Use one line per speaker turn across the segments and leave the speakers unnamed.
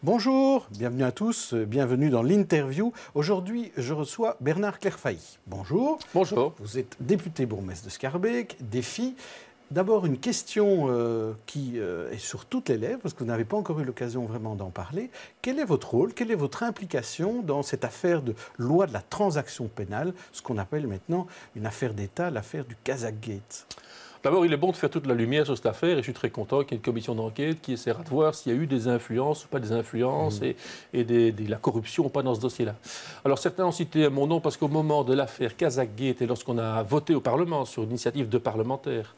Bonjour, bienvenue à tous, bienvenue dans l'interview. Aujourd'hui, je reçois Bernard Clerfailly. Bonjour.
Bonjour.
Vous êtes député bourgmestre de Schaerbeek, défi. D'abord, une question qui est sur toutes les lèvres, parce que vous n'avez pas encore eu l'occasion vraiment d'en parler. Quel est votre rôle, quelle est votre implication dans cette affaire de loi de la transaction pénale, ce qu'on appelle maintenant une affaire d'État, l'affaire du Kazakh-Gate?
D'abord, il est bon de faire toute la lumière sur cette affaire et je suis très content qu'il y ait une commission d'enquête qui essaiera de voir s'il y a eu des influences ou pas des influences et de la corruption ou pas dans ce dossier-là. Alors certains ont cité mon nom parce qu'au moment de l'affaire Kazakh-Gate et lorsqu'on a voté au Parlement sur une initiative de parlementaires,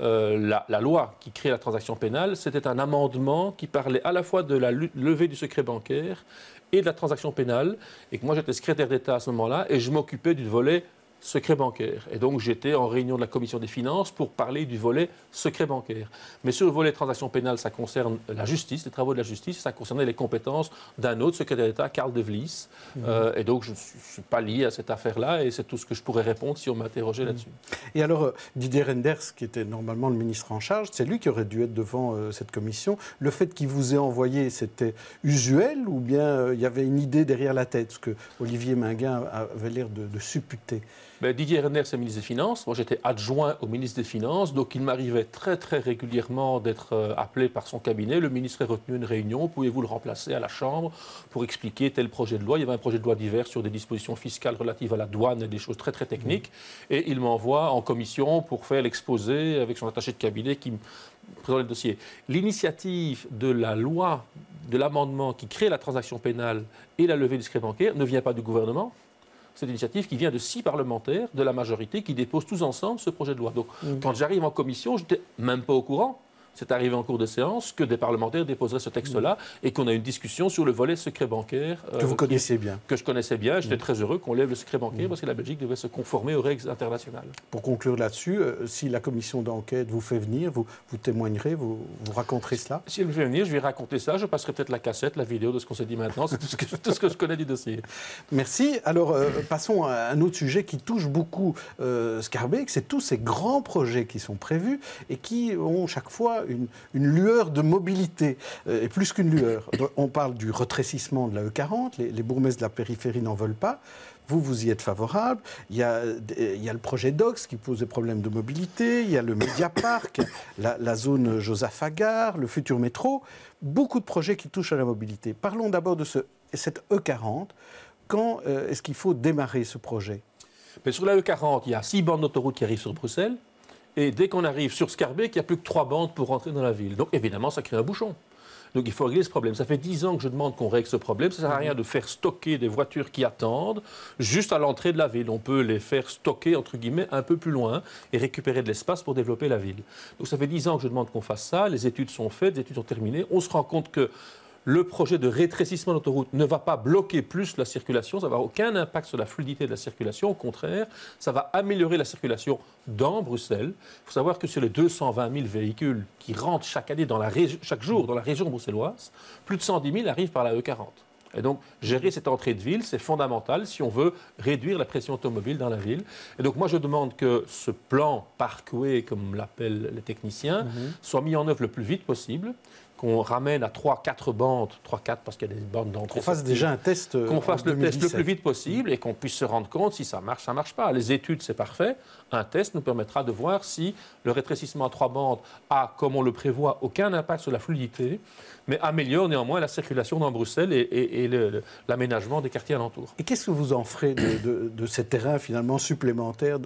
la loi qui crée la transaction pénale, c'était un amendement qui parlait à la fois de la levée du secret bancaire et de la transaction pénale et que moi j'étais secrétaire d'État à ce moment-là et je m'occupais du volet secret bancaire. Et donc j'étais en réunion de la commission des finances pour parler du volet secret bancaire. Mais sur le volet transaction pénale, ça concerne la justice, les travaux de la justice, ça concernait les compétences d'un autre secrétaire d'État, Karl de Vlies. Et donc je ne suis pas lié à cette affaire-là et c'est tout ce que je pourrais répondre si on m'interrogeait là-dessus.
Et alors, Didier Reynders, qui était normalement le ministre en charge, c'est lui qui aurait dû être devant cette commission. Le fait qu'il vous ait envoyé, c'était usuel ou bien il y avait une idée derrière la tête? Parce que Olivier Minguin avait l'air de supputer.
Didier Reynders est ministre des Finances. Moi, j'étais adjoint au ministre des Finances. Donc, il m'arrivait très, très régulièrement d'être appelé par son cabinet. Le ministre est retenu à une réunion. Pouvez-vous le remplacer à la Chambre pour expliquer tel projet de loi? Il y avait un projet de loi divers sur des dispositions fiscales relatives à la douane et des choses très, très techniques. Et il m'envoie en commission pour faire l'exposé avec son attaché de cabinet qui me présente le dossier. L'initiative de la loi, de l'amendement qui crée la transaction pénale et la levée du secret bancaire ne vient pas du gouvernement. C'est une initiative qui vient de 6 parlementaires de la majorité qui déposent tous ensemble ce projet de loi. Donc, quand j'arrive en commission, je n'étais même pas au courant. C'est arrivé en cours de séance que des parlementaires déposeraient ce texte-là et qu'on a une discussion sur le volet secret bancaire.
Que vous connaissiez bien.
Que je connaissais bien. J'étais très heureux qu'on lève le secret bancaire parce que la Belgique devait se conformer aux règles internationales.
Pour conclure là-dessus, si la commission d'enquête vous fait venir, vous témoignerez, vous raconterez cela?
Si elle me fait venir, je vais raconter ça. Je passerai peut-être la cassette, la vidéo de ce qu'on s'est dit maintenant. C'est tout ce que je connais du dossier.
Merci. Alors, passons à un autre sujet qui touche beaucoup Schaerbeek. C'est tous ces grands projets qui sont prévus et qui ont chaque fois une lueur de mobilité, et plus qu'une lueur. On parle du rétrécissement de la E40, les bourgmestres de la périphérie n'en veulent pas. Vous y êtes favorable. Il y a le projet DOX qui pose des problèmes de mobilité, il y a le Mediapark, la zone Josaph Agar, le futur métro. Beaucoup de projets qui touchent à la mobilité. Parlons d'abord de cette E40. Quand est-ce qu'il faut démarrer ce projet?
Mais sur la E40, il y a 6 bandes d'autoroute qui arrivent sur Bruxelles. Et dès qu'on arrive sur Schaerbeek, il n'y a plus que 3 bandes pour rentrer dans la ville. Donc évidemment, ça crée un bouchon. Donc il faut régler ce problème. Ça fait 10 ans que je demande qu'on règle ce problème. Ça ne sert à rien de faire stocker des voitures qui attendent juste à l'entrée de la ville. On peut les faire stocker, entre guillemets, un peu plus loin et récupérer de l'espace pour développer la ville. Donc ça fait 10 ans que je demande qu'on fasse ça. Les études sont faites, les études sont terminées. On se rend compte que le projet de rétrécissement de l'autoroute ne va pas bloquer plus la circulation, ça va avoir aucun impact sur la fluidité de la circulation. Au contraire, ça va améliorer la circulation dans Bruxelles. Il faut savoir que sur les 220 000 véhicules qui rentrent chaque année, chaque jour dans la région bruxelloise, plus de 110 000 arrivent par la E40. Et donc, gérer cette entrée de ville, c'est fondamental si on veut réduire la pression automobile dans la ville. Et donc, moi, je demande que ce plan Parkway, comme l'appellent les techniciens, soit mis en œuvre le plus vite possible, qu'on ramène à 3-4 bandes, 3-4 parce qu'il y a des bandes d'entrée.
Qu'on fasse déjà un test.
Qu'on fasse le test le plus vite possible et qu'on puisse se rendre compte si ça marche pas. Les études, c'est parfait. Un test nous permettra de voir si le rétrécissement à 3 bandes a, comme on le prévoit, aucun impact sur la fluidité, mais améliore néanmoins la circulation dans Bruxelles et l'aménagement des quartiers alentours.
Et qu'est-ce que vous en ferez de ces terrains finalement supplémentaires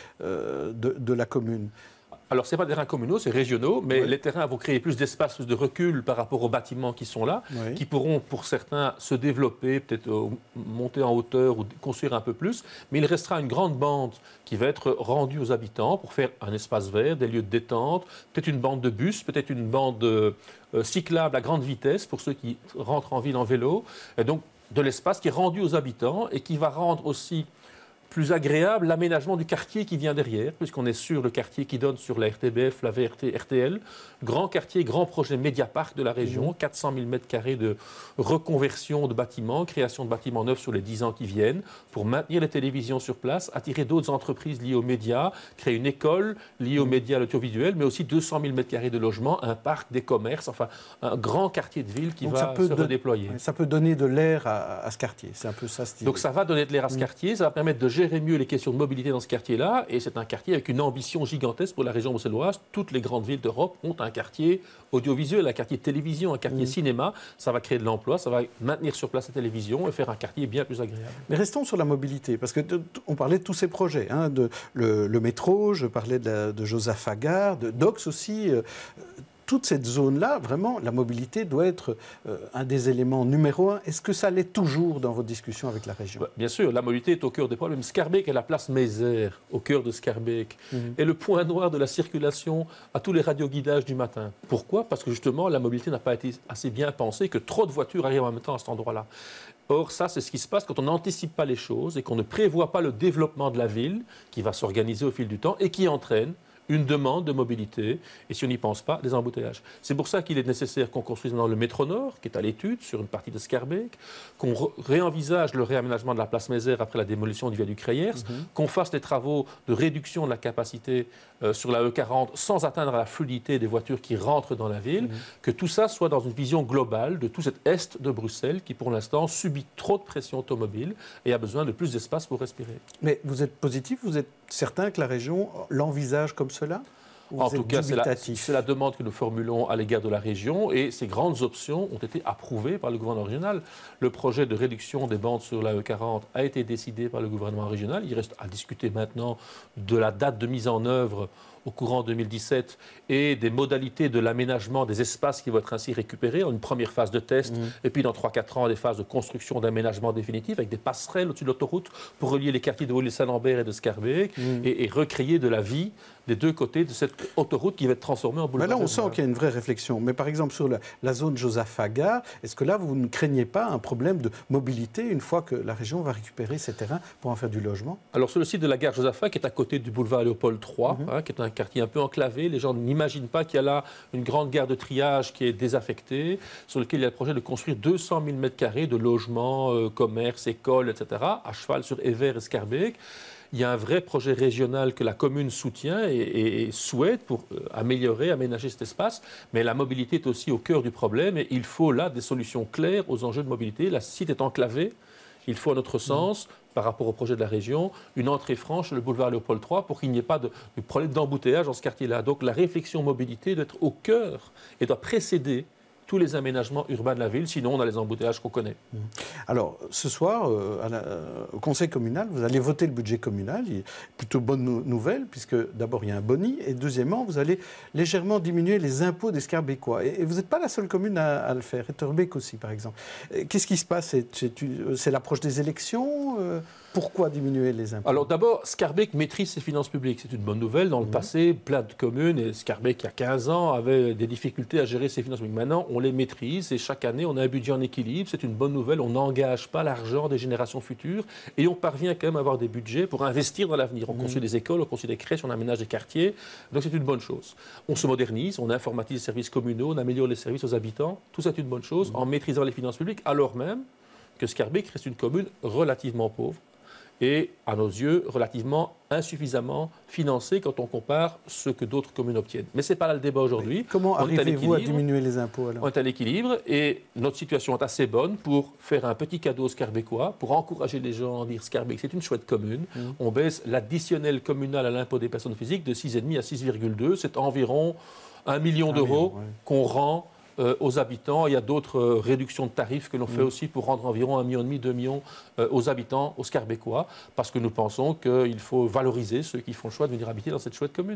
de la commune?
Alors, ce n'est pas des terrains communaux, c'est régionaux, mais les terrains vont créer plus d'espace de recul par rapport aux bâtiments qui sont là, qui pourront, pour certains, se développer, peut-être monter en hauteur ou construire un peu plus. Mais il restera une grande bande qui va être rendue aux habitants pour faire un espace vert, des lieux de détente, peut-être une bande de bus, peut-être une bande cyclable à grande vitesse pour ceux qui rentrent en ville en vélo. Et donc, de l'espace qui est rendu aux habitants et qui va rendre aussi plus agréable l'aménagement du quartier qui vient derrière, puisqu'on est sur le quartier qui donne sur la RTBF, la VRT, RTL. Grand quartier, grand projet Mediapark de la région, 400 000 m² de reconversion de bâtiments, création de bâtiments neufs sur les 10 ans qui viennent, pour maintenir les télévisions sur place, attirer d'autres entreprises liées aux médias, créer une école liée aux médias, à l'audiovisuel, mais aussi 200 000 m² de logements, un parc, des commerces, enfin un grand quartier de ville qui va se redéployer.
Ça peut donner de l'air à ce quartier, c'est un peu ça.
Donc ça va donner de l'air à ce quartier, ça va permettre de gérer mieux les questions de mobilité dans ce quartier-là, et c'est un quartier avec une ambition gigantesque pour la région bruxelloise. Toutes les grandes villes d'Europe ont un quartier audiovisuel, un quartier télévision, un quartier cinéma. Ça va créer de l'emploi, ça va maintenir sur place la télévision et faire un quartier bien plus agréable. Mais
restons sur la mobilité, parce qu'on parlait de tous ces projets, hein, le métro, je parlais de Josaphat Gare, de Dox aussi. Toute cette zone-là, vraiment, la mobilité doit être un des éléments numéro un. Est-ce que ça l'est toujours dans votre discussion avec la région?
Bien sûr, la mobilité est au cœur des problèmes. Schaerbeek est la place Mézère, au cœur de Schaerbeek, est le point noir de la circulation à tous les radioguidages du matin. Pourquoi? Parce que justement, la mobilité n'a pas été assez bien pensée, que trop de voitures arrivent en même temps à cet endroit-là. Or, ça, c'est ce qui se passe quand on n'anticipe pas les choses et qu'on ne prévoit pas le développement de la ville, qui va s'organiser au fil du temps et qui entraîne une demande de mobilité, et si on n'y pense pas, des embouteillages. C'est pour ça qu'il est nécessaire qu'on construise maintenant le métro Nord, qui est à l'étude sur une partie de Schaerbeek, qu'on réenvisage le réaménagement de la place Mézère après la démolition du viaduc Reyers, qu'on fasse des travaux de réduction de la capacité sur la E40 sans atteindre la fluidité des voitures qui rentrent dans la ville, que tout ça soit dans une vision globale de tout cet est de Bruxelles qui, pour l'instant, subit trop de pression automobile et a besoin de plus d'espace pour respirer.
Mais vous êtes positif, vous êtes certain que la région l'envisage comme cela?
En tout cas, c'est la demande que nous formulons à l'égard de la région et ces grandes options ont été approuvées par le gouvernement régional. Le projet de réduction des bandes sur la E40 a été décidé par le gouvernement régional. Il reste à discuter maintenant de la date de mise en œuvre au courant 2017 et des modalités de l'aménagement des espaces qui vont être ainsi récupérés en une première phase de test et puis dans 3-4 ans des phases de construction d'aménagement définitif avec des passerelles au-dessus de l'autoroute pour relier les quartiers de Woluwe-Saint-Lambert et de Schaerbeek et recréer de la vie des deux côtés de cette autoroute qui va être transformée en boulevard.
Mais là, on sent qu'il y a une vraie réflexion. Mais par exemple, sur la zone Josaphat Gare, est-ce que là, vous ne craignez pas un problème de mobilité une fois que la région va récupérer ces terrains pour en faire du logement?
Alors, sur le site de la gare Josaphat, qui est à côté du boulevard Léopold III, qui est un quartier un peu enclavé, les gens n'imaginent pas qu'il y a là une grande gare de triage qui est désaffectée, sur laquelle il y a le projet de construire 200 000 m² de logements, commerces, écoles, etc., à cheval sur Evere et Schaerbeek. Il y a un vrai projet régional que la commune soutient et souhaite pour améliorer, aménager cet espace. Mais la mobilité est aussi au cœur du problème et il faut là des solutions claires aux enjeux de mobilité. Le site est enclavé. Il faut, à notre sens, par rapport au projet de la région, une entrée franche sur le boulevard Léopold III pour qu'il n'y ait pas de problème d'embouteillage dans ce quartier-là. Donc la réflexion mobilité doit être au cœur et doit précéder tous les aménagements urbains de la ville, sinon on a les embouteillages qu'on connaît.
Alors, ce soir, au Conseil communal, vous allez voter le budget communal. Plutôt bonne nouvelle, puisque d'abord, il y a un boni, et deuxièmement, vous allez légèrement diminuer les impôts des Schaerbécois. Et vous n'êtes pas la seule commune à le faire, Etterbeek aussi, par exemple. Qu'est-ce qui se passe? C'est l'approche des élections? Pourquoi diminuer les impôts?
Alors d'abord, Schaerbeek maîtrise ses finances publiques. C'est une bonne nouvelle. Dans le passé, plein de communes, et Schaerbeek, il y a 15 ans, avaient des difficultés à gérer ses finances publiques. Maintenant, on les maîtrise et chaque année, on a un budget en équilibre. C'est une bonne nouvelle. On n'engage pas l'argent des générations futures et on parvient quand même à avoir des budgets pour investir dans l'avenir. On construit des écoles, on construit des crèches, on aménage des quartiers. Donc c'est une bonne chose. On se modernise, on informatise les services communaux, on améliore les services aux habitants. Tout ça est une bonne chose en maîtrisant les finances publiques, alors même que Schaerbeek reste une commune relativement pauvre et, à nos yeux, relativement insuffisamment financée quand on compare ce que d'autres communes obtiennent. Mais ce n'est pas là le débat aujourd'hui.
Comment arrivez-vous à diminuer les impôts alors?
On est à l'équilibre et notre situation est assez bonne pour faire un petit cadeau aux Schaerbécois, pour encourager les gens à dire Schaerbeek, c'est une chouette commune. On baisse l'additionnel communal à l'impôt des personnes physiques de 6,5 à 6,2. C'est environ 1 million d'euros qu'on rend aux habitants. Il y a d'autres réductions de tarifs que l'on fait aussi pour rendre environ 1,5 million, 2 millions aux habitants, aux Schaerbécois, parce que nous pensons qu'il faut valoriser ceux qui font le choix de venir habiter dans cette chouette commune.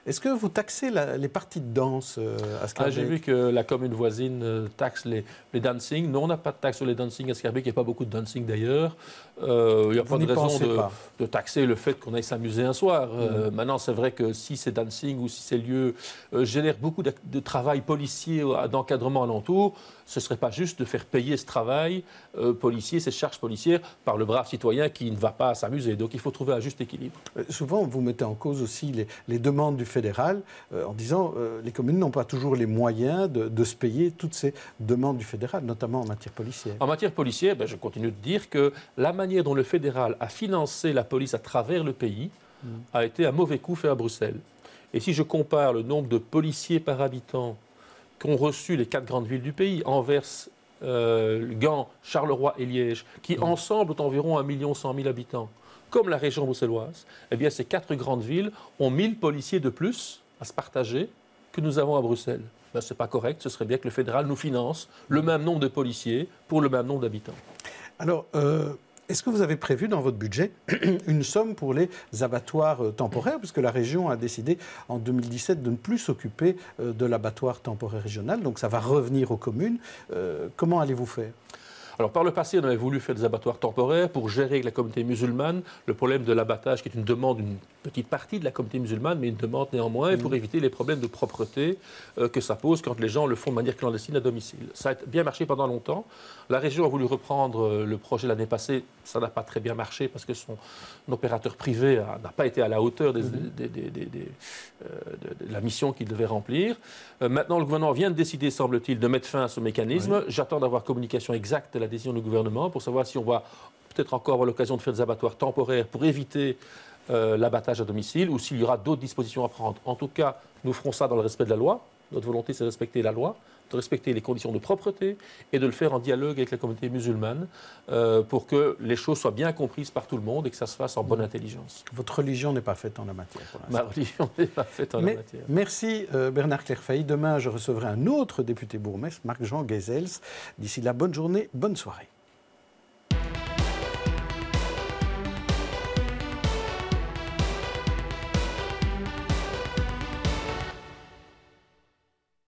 Est-ce que vous taxez les parties de danse à Schaerbeek?
J'ai vu que la commune voisine taxe les dancing. Non, on n'a pas de taxe sur les dancing à Schaerbeek. Il n'y a pas beaucoup de dancing d'ailleurs. Il n'y a pas de raison de taxer le fait qu'on aille s'amuser un soir. Maintenant, c'est vrai que si ces dancing ou si ces lieux génèrent beaucoup de travail policier, d'encadrement alentour, ce ne serait pas juste de faire payer ce travail policier, ces charges policières, par le brave citoyen qui ne va pas s'amuser. Donc il faut trouver un juste équilibre.
Souvent, vous mettez en cause aussi les demandes du fédéral en disant les communes n'ont pas toujours les moyens de se payer toutes ces demandes du fédéral, notamment en matière policière.
En matière policière, je continue de dire que la manière dont le fédéral a financé la police à travers le pays a été un mauvais coup fait à Bruxelles. Et si je compare le nombre de policiers par habitant qu'ont reçu les 4 grandes villes du pays, Anvers, Gand, Charleroi et Liège, qui ensemble ont environ 1 100 000 habitants, comme la région bruxelloise, eh bien ces 4 grandes villes ont 1000 policiers de plus à se partager que nous avons à Bruxelles. Ce n'est pas correct, ce serait bien que le fédéral nous finance le même nombre de policiers pour le même nombre d'habitants.
Alors, est-ce que vous avez prévu dans votre budget une somme pour les abattoirs temporaires, puisque la région a décidé en 2017 de ne plus s'occuper de l'abattoir temporaire régional, donc ça va revenir aux communes. Comment allez-vous faire ?
Alors, par le passé, on avait voulu faire des abattoirs temporaires pour gérer avec la communauté musulmane le problème de l'abattage, qui est une demande d'une petite partie de la communauté musulmane, mais une demande néanmoins, et pour éviter les problèmes de propreté que ça pose quand les gens le font de manière clandestine à domicile. Ça a bien marché pendant longtemps. La région a voulu reprendre le projet l'année passée. Ça n'a pas très bien marché parce que son opérateur privé n'a pas été à la hauteur de la mission qu'il devait remplir. Maintenant, le gouvernement vient de décider, semble-t-il, de mettre fin à ce mécanisme. Oui. J'attends d'avoir communication exacte de la décision du gouvernement pour savoir si on va peut-être encore avoir l'occasion de faire des abattoirs temporaires pour éviter l'abattage à domicile ou s'il y aura d'autres dispositions à prendre. En tout cas, nous ferons ça dans le respect de la loi. Notre volonté, c'est de respecter la loi, de respecter les conditions de propreté et de le faire en dialogue avec la communauté musulmane pour que les choses soient bien comprises par tout le monde et que ça se fasse en bonne intelligence.
Votre religion n'est pas faite en la matière pour l'instant.
Ma religion n'est pas faite en la matière.
Merci Bernard Clairfailly. Demain, je recevrai un autre député bourgmestre, Marc-Jean Gezels. D'ici là, bonne journée, bonne soirée.